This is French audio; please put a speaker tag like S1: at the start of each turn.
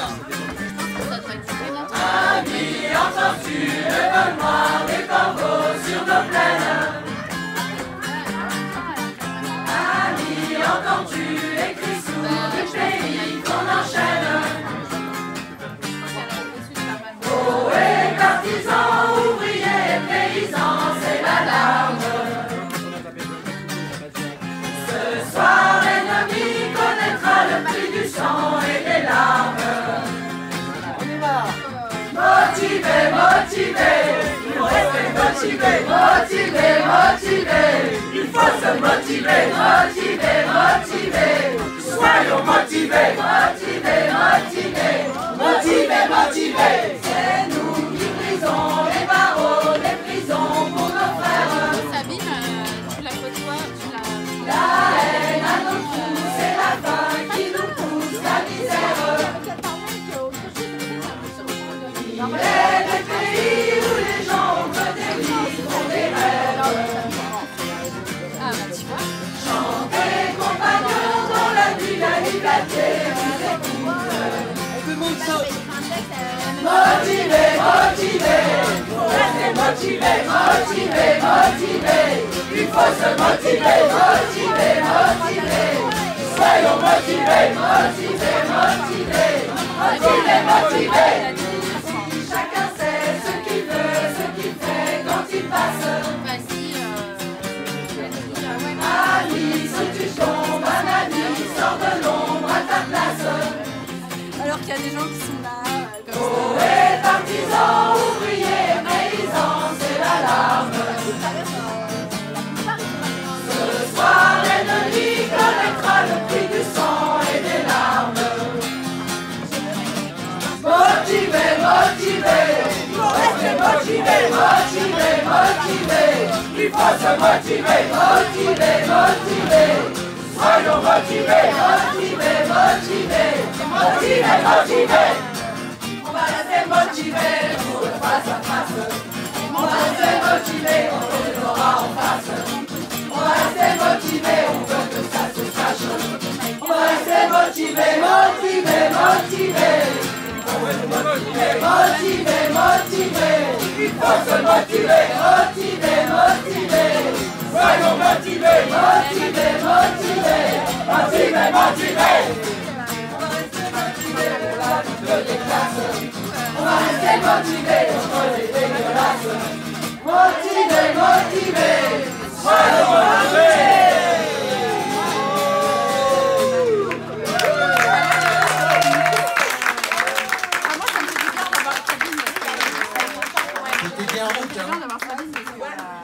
S1: Amis, entends-tu le vol noir des corbeaux sur nos plaines? Amis, entends-tu les cris sourds du pays qu'on enchaîne? Poètes, partisans, ouvriers, paysans, c'est l'alarme. Ce soir, l'ennemi connaîtra le prix du sang et des larmes. Motivés, motivés, il faut rester motivés, motivés, motivés. Il faut se motiver, motivés, motivés. Soyons motivés, motivés, motivés, motivés, motivés. C'est nous qui brisons les barreaux des prisons pour nos frères.
S2: Sabine, tu la côtoies, tu la...
S1: La haine à nos coups, c'est la faim qui nous pousse la misère. Il est des pays où les gens ont des vies, ont des rêves.
S2: Ah bah tu vois.
S1: Chantez, compagnons, dans la vie, la liberté vous écoute. Motivés, motivés, restez motivés, motivés, motivés. Il faut se motiver, motivés, motivés. Soyons motivés, motivés, motivés, motivés, motivés. Chacun sait ce qu'il veut, ce qu'il fait quand il passe. Ami, si tu tombes, un ami, sors de l'ombre à ta place.
S2: Alors qu'il y a des gens qui sont là, comme ça.
S1: Poètes, partisans, ouvriers, paysans, c'est l'alarme. Ce soir, l'ennemi connaîtra le prix du sang et des larmes. Motivés, motivés, restez motivés, motivés, motivés. Il faut se motiver, motivés, motivés. Soyons motivés, motivés, motivés, motivés, motivés. On va rester motivés pour le face à face. On va rester motivés, on le verra en face. On va rester motivés, on veut que ça se sache. On va rester motivés, motivés, motivés. Motivés, motivés, motivés. Il faut se motiver, motivés, motivés. Soyons motivés, motivés, motivés. Motivés, motivés. On va rester motivés pour la lutte des classes. On va rester motivés contre les dégueulasses. Motivés, motivés. Soyons motivés.
S2: C'était bien d'avoir Sabine.